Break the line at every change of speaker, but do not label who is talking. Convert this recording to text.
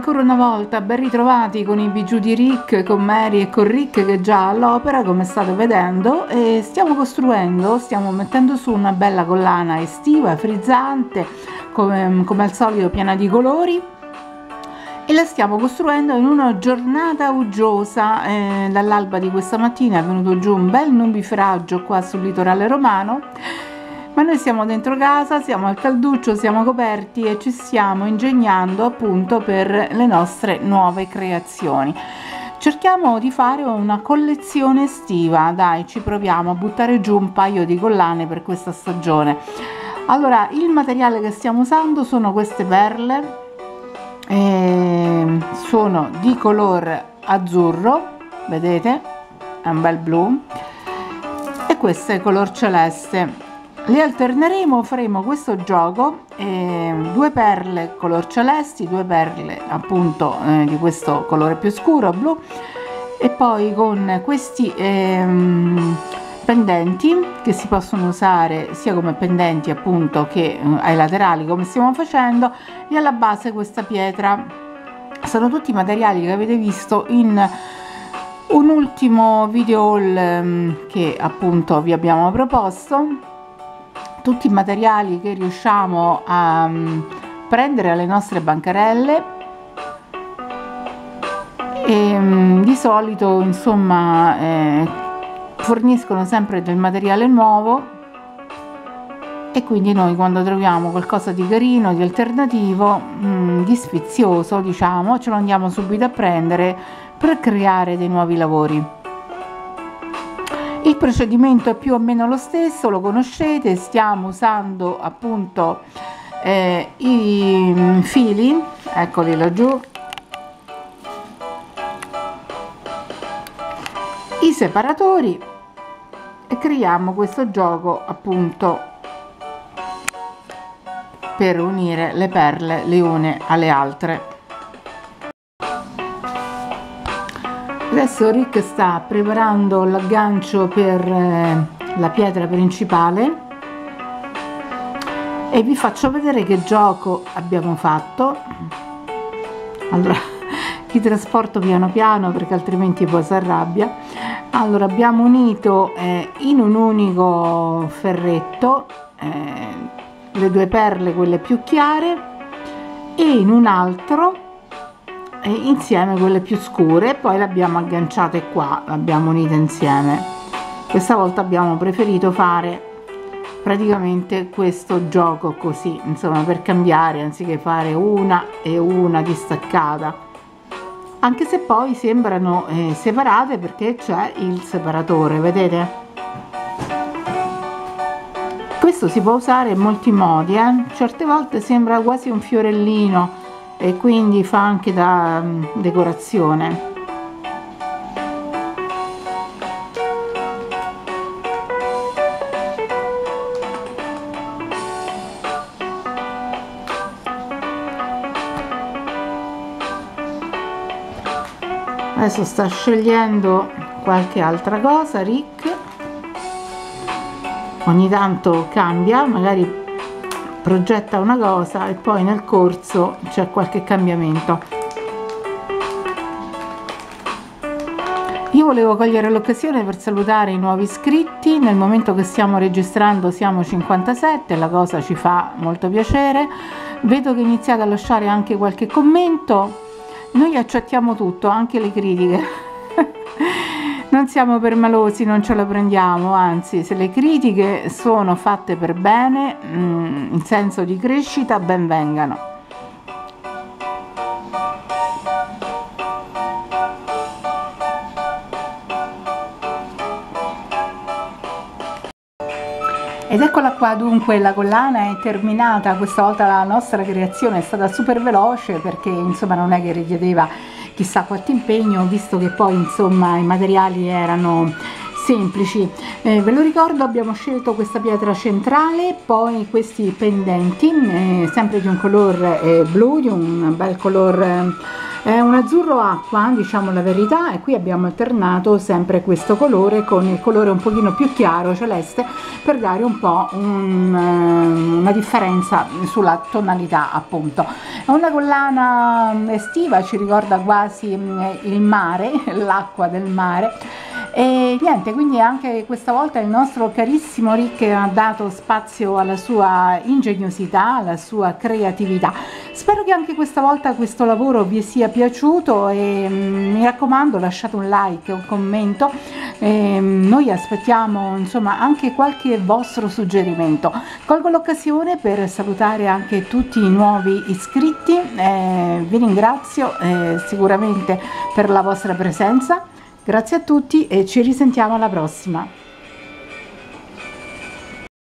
ancora una volta, ben ritrovati con i bijou di Rick, con Mary e con Rick che è già all'opera come state vedendo, e stiamo mettendo su una bella collana estiva, frizzante, come al solito piena di colori, e la stiamo costruendo in una giornata uggiosa. Dall'alba di questa mattina è venuto giù un bel nubifragio qua sul litorale romano, ma noi siamo dentro casa, siamo al calduccio, siamo coperti e ci stiamo ingegnando appunto per le nostre nuove creazioni. Cerchiamo di fare una collezione estiva, dai, ci proviamo a buttare giù un paio di collane per questa stagione. Allora, il materiale che stiamo usando sono queste perle, sono di color azzurro, vedete, è un bel blu, e questo è color celeste. Le alterneremo, faremo questo gioco, due perle color celesti, due perle appunto di questo colore più scuro, blu, e poi con questi pendenti che si possono usare sia come pendenti appunto che ai laterali come stiamo facendo, e alla base questa pietra. Sono tutti materiali che avete visto in un ultimo video haul che appunto vi abbiamo proposto, tutti i materiali che riusciamo a prendere alle nostre bancarelle, e di solito insomma forniscono sempre del materiale nuovo, e quindi noi quando troviamo qualcosa di carino, di alternativo, di sfizioso diciamo, ce lo andiamo subito a prendere per creare dei nuovi lavori. Il procedimento è più o meno lo stesso, lo conoscete, stiamo usando appunto i fili, eccoli laggiù, i separatori, e creiamo questo gioco appunto per unire le perle le une alle altre. Adesso Rick sta preparando l'aggancio per la pietra principale, e vi faccio vedere che gioco abbiamo fatto. Allora, ti trasporto piano piano perché altrimenti poi si arrabbia. Allora, abbiamo unito in un unico ferretto le due perle, quelle più chiare, e in un altro insieme quelle più scure, poi le abbiamo agganciate qua, le abbiamo unite insieme. Questa volta abbiamo preferito fare praticamente questo gioco così, insomma, per cambiare, anziché fare una e una distaccata, anche se poi sembrano separate perché c'è il separatore, vedete? Questo si può usare in molti modi, certe volte sembra quasi un fiorellino e quindi fa anche da decorazione. Adesso sta scegliendo qualche altra cosa Rick, ogni tanto cambia, magari progetta una cosa e poi nel corso c'è qualche cambiamento. Io volevo cogliere l'occasione per salutare i nuovi iscritti. Nel momento che stiamo registrando siamo 57, la cosa ci fa molto piacere. Vedo che iniziate a lasciare anche qualche commento. Noi accettiamo tutto, anche le critiche. Non siamo permalosi, non ce la prendiamo, anzi, se le critiche sono fatte per bene, in senso di crescita, ben vengano. Ed eccola qua, dunque la collana è terminata. Questa volta la nostra creazione è stata super veloce perché insomma non è che richiedeva chissà quanto impegno, visto che poi insomma i materiali erano semplici. Ve lo ricordo, abbiamo scelto questa pietra centrale, poi questi pendenti sempre di un color blu, di un bel color È un azzurro acqua, diciamo la verità, e qui abbiamo alternato sempre questo colore con il colore un pochino più chiaro, celeste, per dare un po' una differenza sulla tonalità, appunto. È una collana estiva, ci ricorda quasi il mare, l'acqua del mare. E niente, quindi anche questa volta il nostro carissimo Rick ha dato spazio alla sua ingegnosità, alla sua creatività. Spero che anche questa volta questo lavoro vi sia piaciuto e mi raccomando, lasciate un like, un commento, noi aspettiamo insomma anche qualche vostro suggerimento. Colgo l'occasione per salutare anche tutti i nuovi iscritti, vi ringrazio sicuramente per la vostra presenza. Grazie a tutti e ci risentiamo alla prossima.